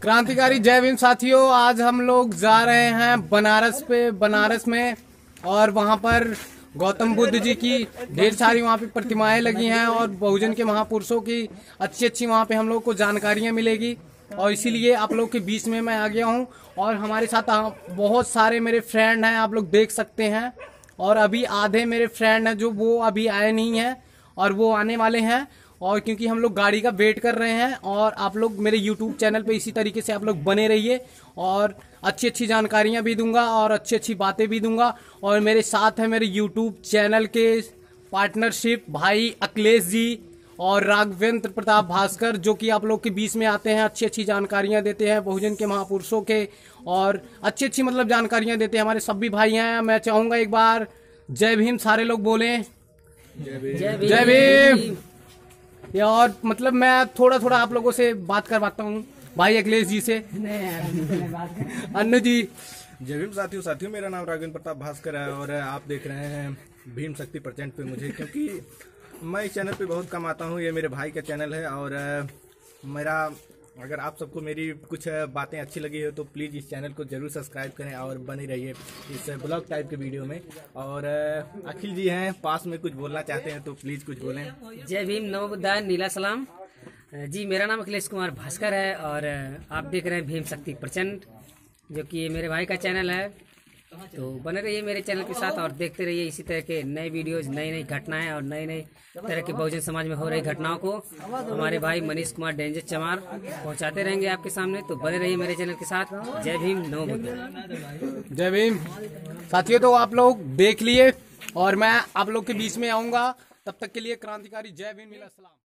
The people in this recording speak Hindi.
क्रांतिकारी जय भीम साथियों, आज हम लोग जा रहे हैं बनारस में। और वहां पर गौतम बुद्ध जी की ढेर सारी वहां पे प्रतिमाएं लगी हैं और बहुजन के महापुरुषों की अच्छी वहां पे हम लोग को जानकारियां मिलेगी। और इसीलिए आप लोग के बीच में मैं आ गया हूं। और हमारे साथ बहुत सारे मेरे फ्रेंड हैं, आप लोग देख सकते हैं। और अभी आधे मेरे फ्रेंड हैं जो वो अभी आए नहीं हैं और वो आने वाले हैं। और क्योंकि हम लोग गाड़ी का वेट कर रहे हैं, और आप लोग मेरे YouTube चैनल पे इसी तरीके से आप लोग बने रहिए और अच्छी जानकारियां भी दूंगा और अच्छी बातें भी दूंगा। और मेरे साथ है मेरे YouTube चैनल के पार्टनरशिप भाई अखिलेश जी और राघवेंद्र प्रताप भास्कर, जो कि आप लोग के बीच में आते हैं, अच्छी जानकारियां देते हैं बहुजन के महापुरुषों के, और अच्छी मतलब जानकारियां देते हैं। हमारे सभी भाई हैं। मैं चाहूंगा एक बार जय भीम सारे लोग बोलें। जय भीम। और मतलब मैं थोड़ा आप लोगों से बात करवाता हूँ भाई अखिलेश जी से। अन्नू जी। जय भीम साथियों, मेरा नाम राघवेंद्र प्रताप भास्कर है और आप देख रहे हैं भीम शक्ति % पे मुझे, क्योंकि मैं इस चैनल पे बहुत कम आता हूँ। ये मेरे भाई का चैनल है और अगर आप सबको मेरी कुछ बातें अच्छी लगी हो तो प्लीज़ इस चैनल को जरूर सब्सक्राइब करें और बने रहिए इस ब्लॉग टाइप के वीडियो में। और अखिल जी हैं पास में, कुछ बोलना चाहते हैं तो प्लीज़ कुछ बोलें। जय भीम, नमो बुद्धाय, नीला सलाम जी। मेरा नाम अखिलेश कुमार भास्कर है और आप देख रहे हैं भीम शक्ति % जो कि मेरे भाई का चैनल है। तो बने रहिए मेरे चैनल के साथ और देखते रहिए इसी तरह के नए वीडियोज, नई घटनाएं और नए तरह के बहुजन समाज में हो रही घटनाओं को हमारे भाई मनीष कुमार डेंजर चमार पहुंचाते रहेंगे आपके सामने। तो बने रहिए मेरे चैनल के साथ। जय भीम, नमो बुद्धाय। जय भीम साथियों, तो आप लोग देख लिए और मैं आप लोग के बीच में आऊंगा। तब तक के लिए क्रांतिकारी जय भीम, नीला सलाम।